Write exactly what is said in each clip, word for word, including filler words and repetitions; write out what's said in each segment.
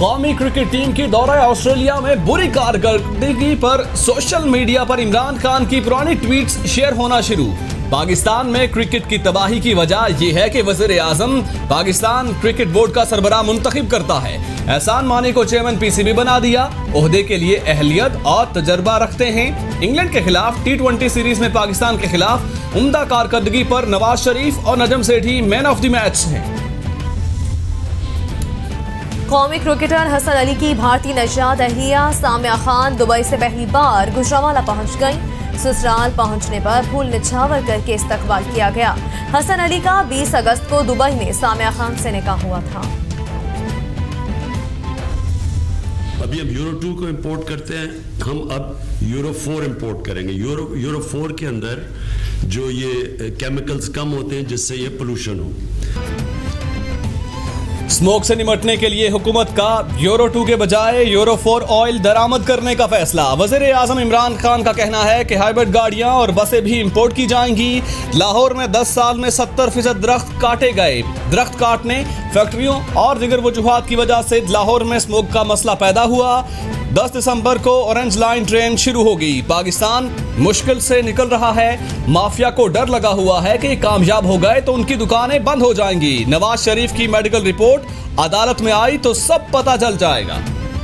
कौमी cricket team की दौरा ऑस्ट्रेलिया में बुरी कारकर्दगी पर सोशल मीडिया पर इमरान खान की पुरानी ट्वीट्स शेयर होना शुरू। पाकिस्तान में क्रिकेट की तबाही की वजह यह है कि वज़ीर आज़म पाकिस्तान क्रिकेट बोर्ड का सरबराह मुंतखब करता है। एहसान मानी को चेयरमैन पीसीबी बना दिया। ओहदे के लिए अहलियत और तजर्बा रखते हैं। इंग्लैंड के खिलाफ टी ट्वेंटी सीरीज में पाकिस्तान के खिलाफ उम्दा कारकर्दगी पर नवाज शरीफ और Najam Sethi man of the match हैं। कौमी क्रिकेटर हसन अली की भारतीय नशात अहलिया सामिया खान दुबई से पहली बार गुजरावाला पहुंच गईं। ससुराल पहुंचने पर फूल निछावर करके इस्तकबाल किया गया। हसन अली का बीस अगस्त को दुबई में सामिया खान से निकाह हुआ था। अभी हम यूरो टू को इंपोर्ट करते हैं, हम अब यूरो फोर इंपोर्ट करेंगे। यूरो यूरो फोर के अंदर जो ये केमिकल्स कम होते हैं जिससे ये पोल्यूशन हो। स्मोक से निपटने के लिए हुकूमत का यूरो टू के बजाय यूरो फोर ऑयल दरामद करने का फैसला। वज़ीर आज़म इमरान खान का कहना है कि हाइब्रिड गाड़ियां और बसें भी इंपोर्ट की जाएंगी। लाहौर में दस साल में सत्तर फीसद दरख्त काटे गए। दरख्त काटने, फैक्ट्रियों और दीगर वजूहात की वजह से लाहौर में स्मोक का मसला पैदा हुआ। दस दिसंबर को ऑरेंज लाइन ट्रेन शुरू होगी। पाकिस्तान मुश्किल से निकल रहा है। माफिया को डर लगा हुआ है कि कामयाब हो गए तो उनकी दुकानें बंद हो जाएंगी। नवाज शरीफ की मेडिकल रिपोर्ट अदालत में आई तो सब पता चल जाएगा।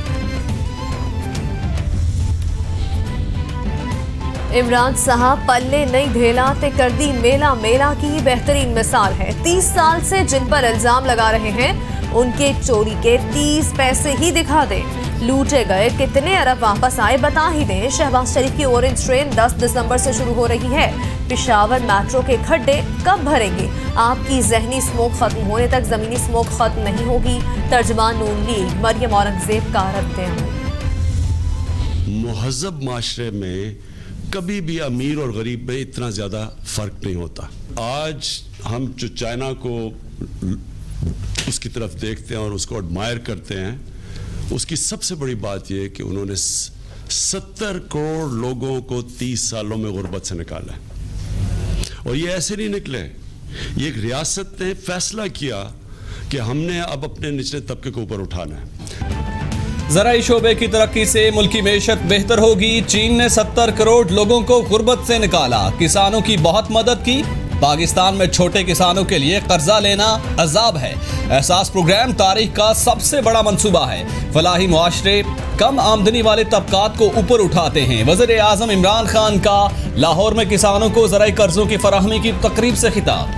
इमरान साहब पल्ले नहीं धेला ते कर दी मेला मेला की बेहतरीन मिसाल है। तीस साल से जिन पर इल्जाम लगा रहे हैं उनके चोरी के तीस पैसे ही दिखा दें। लूटे गए कितने अरब वापस आए बता ही दें। शहबाज शरीफ की ऑरेंज ट्रेन दस दिसंबर से शुरू हो रही है। पेशावर मेट्रो के खड्डे कब भरेंगे? आपकी जहनी स्मोक खत्म होने तक जमीनी स्मोक खत्म नहीं होगी। तर्जमान नून लीग मरियम औरंगजेब का रद्द-ए-अमल। मुहज़्ज़ब माशरे में कभी भी अमीर और गरीब में इतना ज़्यादा फ़र्क नहीं होता। आज हम जो चाइना को उसकी तरफ देखते हैं और उसको एडमायर करते हैं, उसकी सबसे बड़ी बात यह है कि उन्होंने सत्तर करोड़ लोगों को तीस सालों में गुर्बत से निकाला है। और ये ऐसे नहीं निकले, ये एक रियासत ने फैसला किया कि हमने अब अपने निचले तबके को ऊपर उठाना है। ज़राई शोबे की तरक्की से मुल्की मेशत बेहतर होगी। चीन ने सत्तर करोड़ लोगों को गुर्बत से निकाला। किसानों की बहुत मदद की। पाकिस्तान में छोटे किसानों के लिए कर्जा लेना अजाब है। एहसास प्रोग्राम तारीख का सबसे बड़ा मंसूबा है। फलाही मुआशरे कम आमदनी वाले तबकात को ऊपर उठाते हैं। वज़ीर आज़म इमरान खान का लाहौर में किसानों को ज़राई कर्जों की फराहमी की तकरीब से खिताब।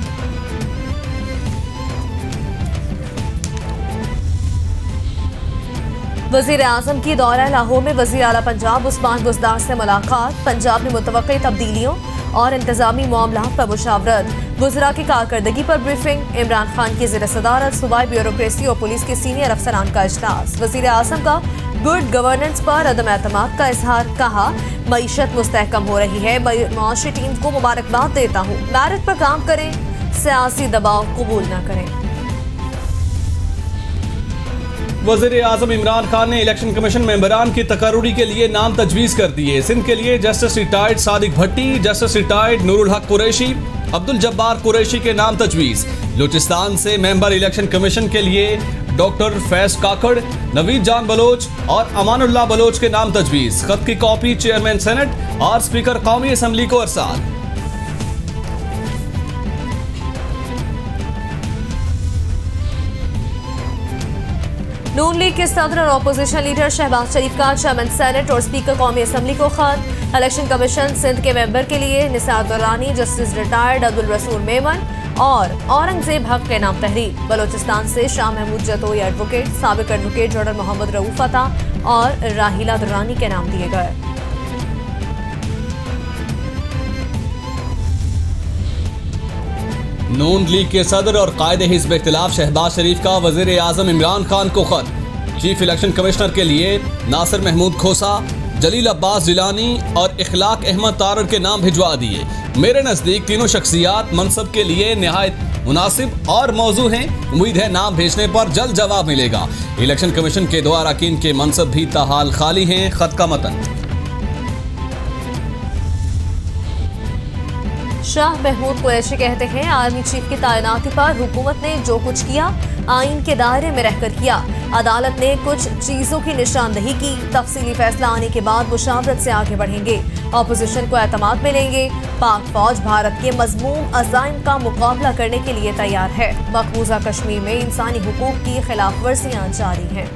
वज़ीर आज़म की दौरा लाहौर में वज़ीर आला पंजाब उस्मान बुज़दार से मुलाकात। पंजाब में मुतवक्की तब्दीलियों और इंतजामी मामलात पर मुशावरत। वज़रा की कारकर्दगी पर ब्रीफिंग। इमरान खान की ज़ेर सदारत सूबाई ब्यूरोक्रेसी और पुलिस के सीनियर अफसरान का इजलास। वज़ीर आज़म का गुड गवर्नेंस पर अदम एतमाद का इजहार। कहा मईशत मुस्तहकम हो रही है। माशी टीम को मुबारकबाद देता हूँ। मेरिट पर काम करें, सियासी दबाव कबूल न करें। वज़ीर आज़म इमरान खान ने इलेक्शन कमीशन मेंबरान की तकर्रुरी के लिए नाम तजवीज़ कर दिए। सिंध के लिए justice retired Sadiq Bhatti, justice retired Noorul Haq Qureshi, Abdul Jabbar Qureshi के नाम तजवीज़। बलूचिस्तान से मेंबर इलेक्शन कमीशन के लिए डॉक्टर फैज काकड़, नवीद जान बलोच और अमानुल्लाह बलोच के नाम तजवीज़। खत की कॉपी चेयरमैन सेनेट और स्पीकर कौमी असम्बली को अरसाल। नून लीग के सदर और अपोजिशन लीडर शहबाज शरीफ का चेयरमैन सेनेट और स्पीकर कौमी असम्बली को खत। इलेक्शन कमीशन सिंध के मेंबर के लिए निसार दुरानी, जस्टिस रिटायर्ड अब्दुल रसूल मेमन और औरंगजेब हक के नाम तहरीर। बलूचिस्तान से शाह महमूद जतोई एडवोकेट, साबिक एडवोकेट जनरल मोहम्मद रऊफ अता और राहिला दुरानी के नाम दिए गए। नून लीग के सदर और कायदे हिज़्ब इख्तिलाफ शहबाज शरीफ का वज़ीर आज़म इमरान खान को खत। चीफ इलेक्शन कमिश्नर के लिए नासिर महमूद खोसा, जलील अब्बास जिलानी और इखलाक अहमद तारड़ के नाम भिजवा दिए। मेरे नज़दीक तीनों शख्सियात मनसब के लिए निहायत मुनासिब और मौजू हैं। उम्मीद है नाम भेजने पर जल्द जवाब मिलेगा। इलेक्शन कमीशन के दो अरकान के मनसब भी ताहाल खाली हैं। खत का मतन। शाह महमूद कुरैशी कहते हैं आर्मी चीफ की तैनाती पर हुकूमत ने जो कुछ किया आइन के दायरे में रहकर किया। अदालत ने कुछ चीजों की निशानदही की। तफसीली फैसला आने के बाद मुशावरत से आगे बढ़ेंगे। ऑपोजिशन को एतमाद मिलेंगे। पाक फौज भारत के मजमूम अज़ाइम का मुकाबला करने के लिए तैयार है। मकबूजा कश्मीर में इंसानी हुकूक की खिलाफ वर्जियां जारी हैं।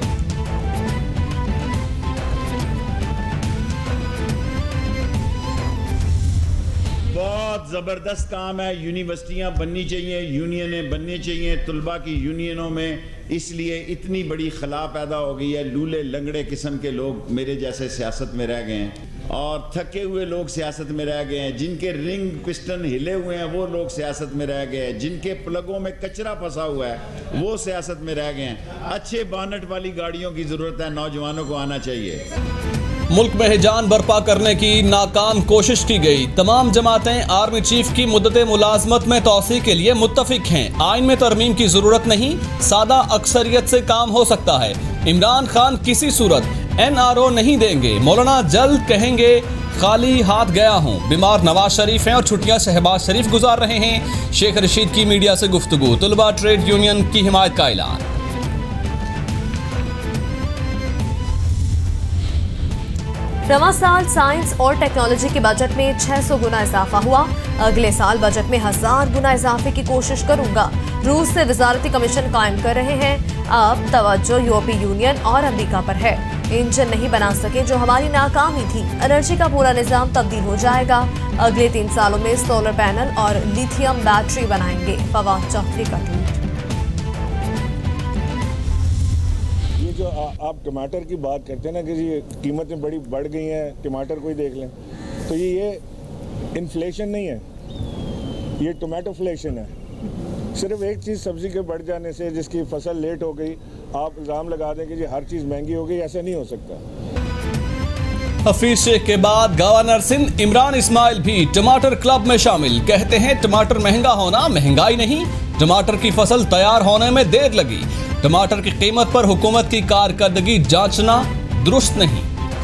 बहुत ज़बरदस्त काम है। यूनिवर्सिटियां बननी चाहिए, यूनियनें बननी चाहिए तुलबा की यूनियनों में। इसलिए इतनी बड़ी खला पैदा हो गई है। लूले लंगड़े किस्म के लोग मेरे जैसे सियासत में रह गए हैं और थके हुए लोग सियासत में रह गए हैं। जिनके रिंग पिस्टन हिले हुए हैं वो लोग सियासत में रह गए हैं। जिनके प्लगों में कचरा फंसा हुआ है वो सियासत में रह गए हैं। अच्छे बानट वाली गाड़ियों की ज़रूरत है। नौजवानों को आना चाहिए। मुल्क में हिजान बर्पा करने की नाकाम कोशिश की गई। तमाम जमातें आर्मी चीफ की मुद्दत मुलाजमत में तौसी के लिए मुत्तफिक हैं। आइन में तरमीम की जरूरत नहीं, सादा अक्सरियत से काम हो सकता है। इमरान खान किसी सूरत एन आर ओ नहीं देंगे। मौलाना जल्द कहेंगे खाली हाथ गया हूँ। बीमार नवाज शरीफ हैं और छुट्टियां शहबाज शरीफ गुजार रहे हैं। शेख रशीद की मीडिया से गुफ्तगू। तुलबा ट्रेड यूनियन की हिमायत का ऐलान। रवां साल साइंस और टेक्नोलॉजी के बजट में छह सौ गुना इजाफा हुआ। अगले साल बजट में हजार गुना इजाफे की कोशिश करूंगा। रूस से वजारती कमीशन कायम कर रहे हैं। अब तवज्जो यूरोपीय यूनियन और अमेरिका पर है। इंजन नहीं बना सके जो हमारी नाकामी थी। एनर्जी का पूरा निजाम तब्दील हो जाएगा। अगले तीन सालों में सोलर पैनल और लिथियम बैटरी बनाएंगे। फवाद चौधरी का ट्वीट। जो आ, आप टमाटर की बात करते हैं ना कि ये कीमतें बड़ी बढ़ गई हैं, टमाटर कोई देख लें तो ये ये इन्फ्लेशन नहीं है, ये टोमेटोफ्लेशन है। सिर्फ एक चीज़ सब्जी के बढ़ जाने से जिसकी फसल लेट हो गई आप इल्ज़ाम लगा दें कि जी हर चीज़ महंगी हो गई। ऐसा नहीं हो सकता। हफीज शेख के बाद गवर्नर सिंध इमरान इस्माइल भी टमाटर क्लब में शामिल। कहते हैं टमाटर महंगा होना महंगाई नहीं, टमाटर की फसल तैयार होने में देर लगी। टमाटर की कीमत पर हुकूमत की कारकर्दगी जांचना दुरुस्त नहीं।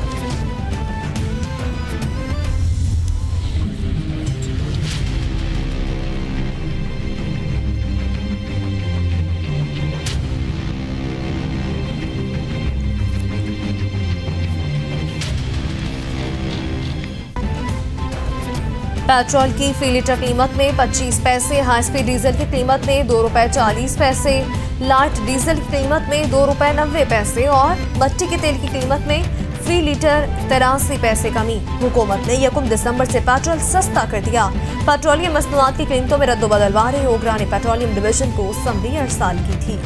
पेट्रोल की फी लीटर कीमत में पच्चीस पैसे, हाई स्पीड डीजल की कीमत में दो रुपए चालीस पैसे, लाइट डीजल की कीमत में दो रुपए नब्बे पैसे और मट्टी के तेल की कीमत में फी लीटर तिरासी पैसे कमी। हुकूमत ने यकम दिसंबर से पेट्रोल सस्ता कर दिया। पेट्रोलियम मसनूआत की कीमतों में रद्दोबदल वारे ओगरा ने पेट्रोलियम डिवीजन को समरी अरसाल की थी।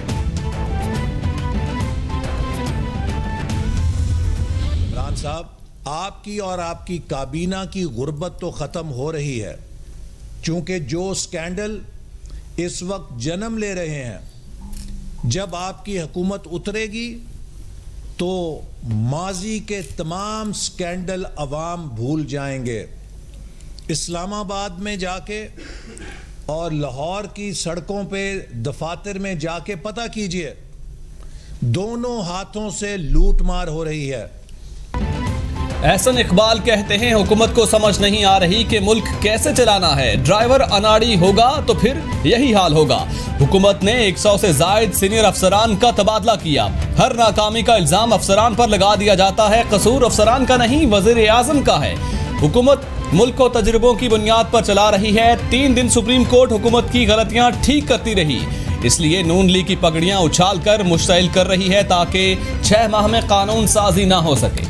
इमरान साहब, आपकी और आपकी काबीना की गुर्बत तो खत्म हो रही है, चूंकि जो स्कैंडल इस वक्त जन्म ले रहे हैं, जब आपकी हुकूमत उतरेगी तो माजी के तमाम स्कैंडल अवाम भूल जाएंगे। इस्लामाबाद में जाके और लाहौर की सड़कों पे दफातर में जाके पता कीजिए, दोनों हाथों से लूट मार हो रही है। एहसन इकबाल कहते हैं हुकूमत को समझ नहीं आ रही कि मुल्क कैसे चलाना है। ड्राइवर अनाड़ी होगा तो फिर यही हाल होगा। हुकूमत ने एक सौ से जायद सीनियर अफसरान का तबादला किया। हर नाकामी का इल्जाम अफसरान पर लगा दिया जाता है। कसूर अफसरान का नहीं, वजीर आजम का है। हुकूमत मुल्क को तजुर्बों की बुनियाद पर चला रही है। तीन दिन सुप्रीम कोर्ट हुकूमत की गलतियां ठीक करती रही, इसलिए नून लीग की पगड़ियां उछाल कर मुश्तइल कर रही है ताकि छह माह में कानून साजी ना हो सके।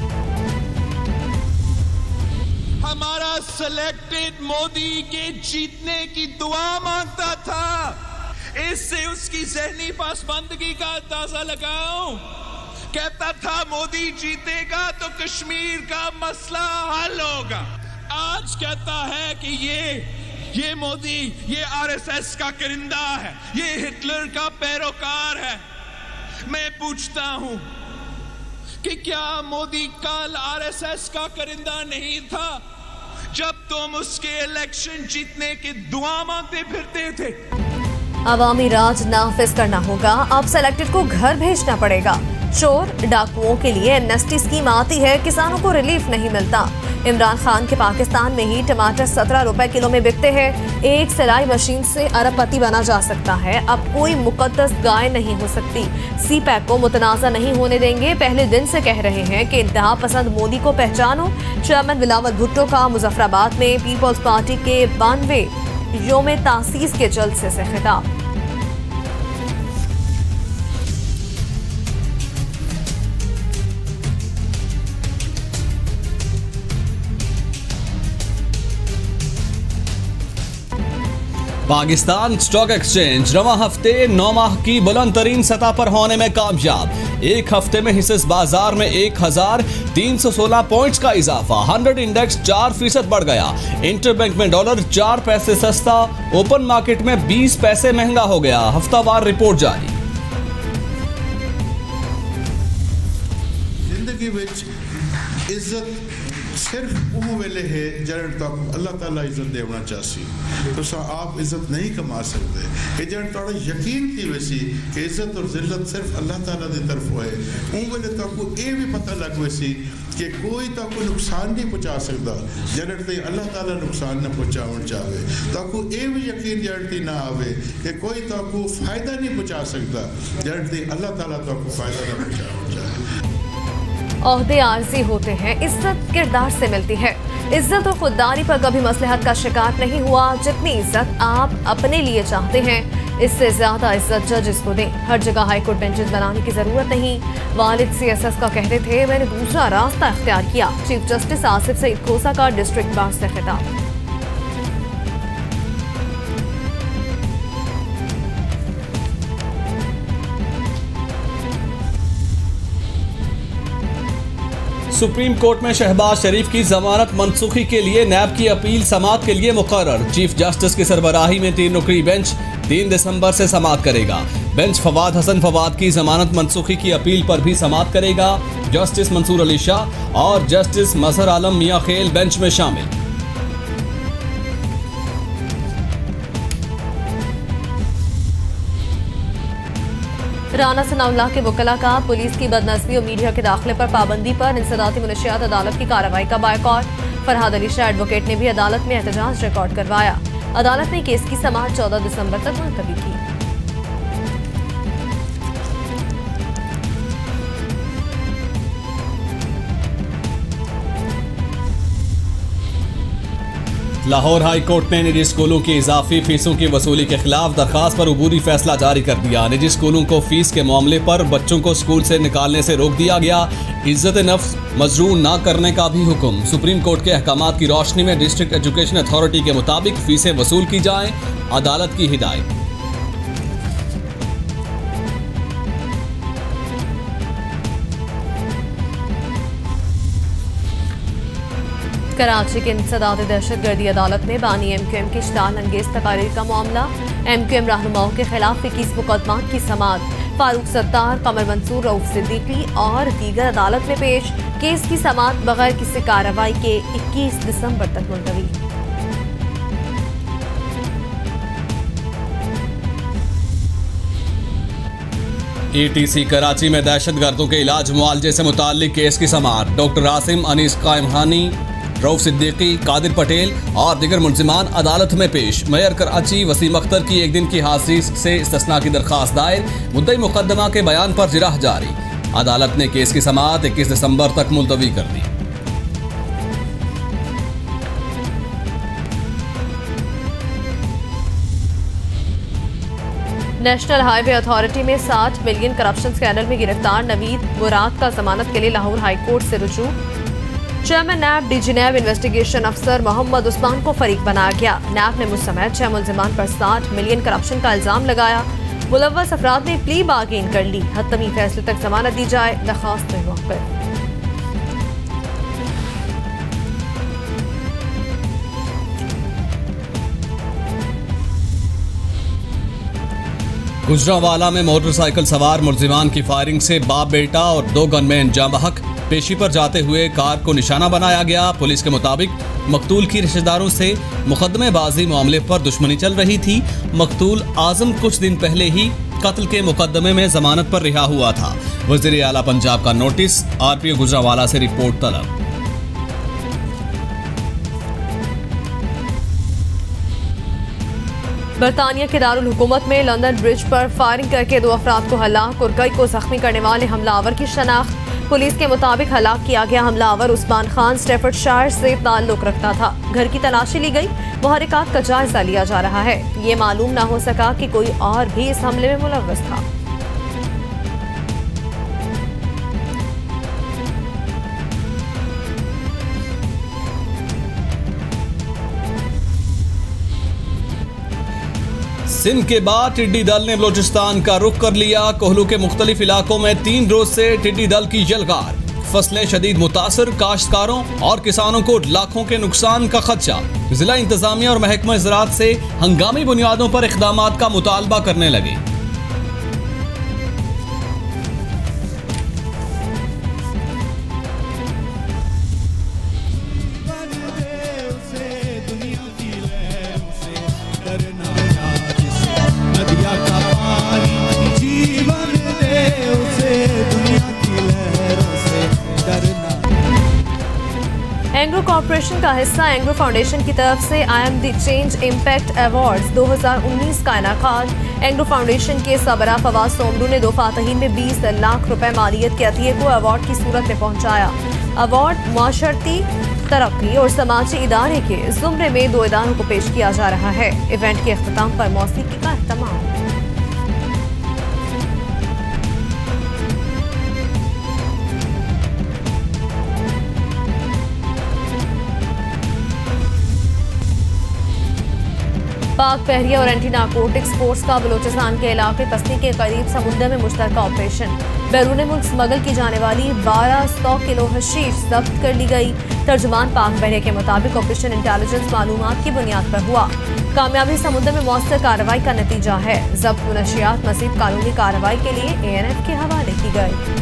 हमारा सिलेक्टेड मोदी के जीतने की दुआ मांगता था। इससे उसकी जहनी पासबंदगी का अंदाजा लगाओ। कहता था मोदी जीतेगा तो कश्मीर का मसला हल होगा। आज कहता है कि ये ये मोदी ये आरएसएस का करिंदा है, ये हिटलर का पैरोकार है। मैं पूछता हूं कि क्या मोदी कल आरएसएस का करिंदा नहीं था जब तुम उसके इलेक्शन जीतने की दुआ मांगते फिरते थे? अवामी राज नाफिज करना होगा। अब सेलेक्टेड को घर भेजना पड़ेगा। चोर डाकुओं के लिए एमनेस्टी स्कीम आती है, किसानों को रिलीफ नहीं मिलता। इमरान खान के पाकिस्तान में ही टमाटर सत्रह रुपए किलो में बिकते हैं। एक सिलाई मशीन से अरबपति बना जा सकता है। अब कोई मुकद्दस गाय नहीं हो सकती। सी पैक को मुतनाज़ा नहीं होने देंगे। पहले दिन से कह रहे हैं कि इंतहा पसंद मोदी को पहचानो। चेयरमैन बिलावल भुट्टो का मुजफ्फराबाद में पीपल्स पार्टी के बानवे योम तासीस के जलसे से खिताब। पाकिस्तान स्टॉक एक्सचेंज रवां हफ्ते नौ माह की बुलंद तरीन सतह पर होने में कामयाब। एक हफ्ते में हिस्सेस बाजार में एक हजार तीन सौ सोलह पॉइंट्स का इजाफा। हंड्रेड इंडेक्स चार फीसद बढ़ गया। इंटरबैंक में डॉलर चार पैसे सस्ता, ओपन मार्केट में बीस पैसे महंगा हो गया। हफ्तावार रिपोर्ट जारी। जिंदगी विच इज्जत सिर्फ वो वेले है जड़ तक अल्लाह ताला इज्जत देना चाहसी, तो आप इज्जत नहीं कमा सकते। कि जड़ थोड़ा यकीन थी वैसी कि इज्जत और जिल्लत सिर्फ अल्लाह ताला की तरफ होए, उन वेले तक ये भी पता लग वैसी कि कोई तक नुकसान नहीं पहुँचा सकता जड़ ते अल्लाह ताला नुकसान न पहुँचावन चाहे। तक ये भी यकीन जड़ ती ना आवे कि कोई तक फायदा नहीं पहुँचा सकता जड़ ते अल्लाह ताला तक फायदा न पहुँचावन चाहे। ओहदे आर्जी होते हैं, इज्जत किरदार से मिलती है। इज्जत और खुददारी पर कभी मसलहत का शिकार नहीं हुआ। जितनी इज्जत आप अपने लिए चाहते हैं, इससे ज्यादा इज्जत जजेस को दें। हर जगह हाईकोर्ट बेंचेस बनाने की जरूरत नहीं। वालिद सी एस एस का कहते थे, मैंने दूसरा रास्ता इख्तियार किया। चीफ जस्टिस आसिफ सईद खोसा का डिस्ट्रिक्ट बार से खिताब। सुप्रीम कोर्ट में शहबाज शरीफ की जमानत मनसूखी के लिए नैब की अपील समाअत के लिए मुकर्रर। चीफ जस्टिस की सरबराही में तीन रुकनी बेंच तीन दिसंबर से समाअत करेगा। बेंच फवाद हसन फवाद की जमानत मनसूखी की अपील पर भी समाअत करेगा। जस्टिस मंसूर अली शाह और जस्टिस मजहर आलम मियां खेल बेंच में शामिल। राना सनाउल्लाह के वकला का पुलिस की बदनज़मी और मीडिया के दाखिले पर पाबंदी पर इंसदाती मुनशियात अदालत की कार्रवाई का बायकॉट। फरहाद अली शाह एडवोकेट ने भी अदालत में एहतजाज रिकॉर्ड करवाया। अदालत ने केस की समाअत चौदह दिसंबर तक मुलतवी की। लाहौर हाई कोर्ट ने निजी स्कूलों की इजाफी फीसों की वसूली के खिलाफ दरखास्त पर अबूरी फैसला जारी कर दिया। निजी स्कूलों को फीस के मामले पर बच्चों को स्कूल से निकालने से रोक दिया गया। इज्जत नफ्स मजरूर न करने का भी हुक्म। सुप्रीम कोर्ट के अहकामात की रोशनी में डिस्ट्रिक्ट एजुकेशन अथॉरिटी के मुताबिक फीसें वसूल की जाएं, अदालत की हिदायत। कराची के इंसदाद दहशतगर्दी अदालत में बानी एम क्यू एम की इश्ताल अंगेज तकारीर का मामला। एम क्यू एम रहनुमाओं के खिलाफ इक्कीस मुकदमात की समाअत। फारूक सत्तार, कमर मंसूर, रऊफ सिद्दीकी और दीगर अदालत में पेश। केस की समाअत बगैर किसी कार्रवाई के इक्कीस दिसंबर तक मुलतवी। ई टी सी कराची में दहशतगर्दों के इलाज मुआलजे से मुताल्लिक केस की समाअत। डॉक्टर आसिम, अनीस कायमहानी, रऊफ सिद्दीकी, कादिर पटेल और दिगर मुल्जिमान अदालत में पेश। मेयर कराची वसीम अख्तर की एक दिन की हाजिरी से इस्तिस्ना की दरखास्त दायर। मुद्दई मुकदमा के बयान पर जिरह जारी। अदालत ने केस की समाअत इक्कीस दिसंबर तक मुलतवी कर दी। नेशनल हाईवे अथॉरिटी में साठ मिलियन करप्शन स्कैंडल में गिरफ्तार नवीद मुराद का जमानत के लिए लाहौर हाई कोर्ट से रुजू। Chairman NAB DG NAB investigation अफसर मोहम्मद उस्मान को फरीक बनाया गया। नैब ने मुस्तमैद छह मुल्जिमान पर साठ मिलियन करप्शन का इल्जाम लगाया। मुलव्वस अफराद ने प्ली बार्गेन कर ली। हतमी फैसले तक जमानत दी जाए, दरखास्त में मौक़िफ़। गुजरांवाला में मोटरसाइकिल सवार मुल्जिमान की फायरिंग से बाप बेटा और दो गनमैन जाँ बहक। पेशी पर जाते हुए कार को निशाना बनाया गया। पुलिस के मुताबिक मकतूल की रिश्तेदारों से मुकदमेबाजी मामले पर दुश्मनी चल रही थी। मकतूल आजम कुछ दिन पहले ही कत्ल के मुकदमे में जमानत पर रिहा हुआ था। वज़ीर आला पंजाब का नोटिस, आरपीओ गुजरावाला से रिपोर्ट तलब। बरतानिया के दारुल हुकूमत में लंदन ब्रिज पर फायरिंग करके दो अफराद को हलाक और कई को जख्मी करने वाले हमलावर की शनाख्त। पुलिस के मुताबिक हलाक किया गया हमलावर उस्मान खान स्टैफर्डशायर से ताल्लुक रखता था। घर की तलाशी ली गई, मुहर्रिकात का जायजा लिया जा रहा है। ये मालूम न हो सका कि कोई और भी इस हमले में मुलव्वस था। सिंध के बाद टिड्डी दल ने बलोचिस्तान का रुख कर लिया। कोहलू के मुख्तलिफ इलाकों में तीन रोज से टिड्डी दल की यलगार। फसलें शदीद मुतासर, काश्तकारों और किसानों को लाखों के नुकसान का खदशा। जिला इंतजामिया और महकमा ज़राअत से हंगामी बुनियादों पर इक़दामात का मुतालबा करने लगे। एंग्रो कॉर्पोरेशन का हिस्सा एंग्रो फाउंडेशन की तरफ से I am the change impact awards दो हज़ार उन्नीस का इनाकाद। एंग्रो फाउंडेशन के सबरा फवाद सोमरू ने दो फातहीन में बीस लाख रुपए मालियत के अतिये को अवार्ड की सूरत में पहुंचाया। अवार्ड माशरती तरक्की और समाजी इदारे के जुमरे में दो इदारों को पेश किया जा रहा है। इवेंट के अख्ताम पर मौसीकी का एहतमाम। पाक बहरिया और एंटी नारकोटिक्स फोर्स का बलोचिस्तान के इलाके पस्ती के करीब समुद्र में मुश्तरका ऑपरेशन। बैरून मुल्क स्मगल की जाने वाली बारह सौ किलो हशीश जब्त कर ली गई। तर्जुमान पाक बहरिया के मुताबिक ऑपरेशन इंटेलिजेंस मालूमात की बुनियाद पर हुआ। कामयाबी समुद्र में मौसर कार्रवाई का नतीजा है। जब्त मुनशियात मज़ीद कानूनी कार्रवाई के लिए ए एन एफ के हवाले की गई।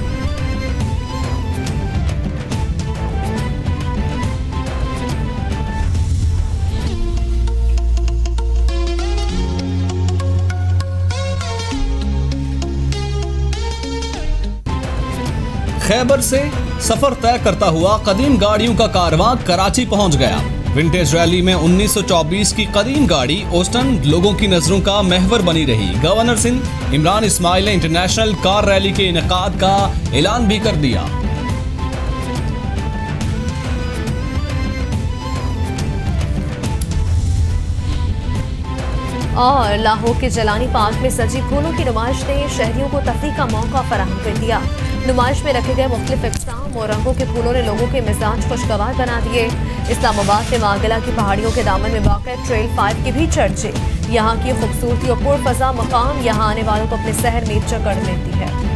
खैबर से सफर तय करता हुआ कदीम गाड़ियों का कारवां कराची पहुंच गया। विंटेज रैली में उन्नीस सौ चौबीस की कदीम गाड़ी ओस्टन लोगों की नजरों का महवर बनी रही। गवर्नर सिंध इमरान इस्माइल ने इंटरनेशनल कार रैली के इनेकाद का ऐलान भी कर दिया। और लाहौर के जलानी पार्क में सजी फूलों की नुमाइश ने शहरियों को तफरीह का मौका फराहम कर दिया। नुमाइश में रखे गए मुख्तलिफ इक़साम और रंगों के फूलों ने लोगों के मिजाज खुशगवार बना दिए। इस्लामाबाद में मागला की पहाड़ियों के दामन में वाक़ ट्रेल फाइव के भी चर्चे। यहाँ की खूबसूरती और पुरफज़ा मकाम यहाँ आने वालों को अपने शहर में जकड़ लेती है।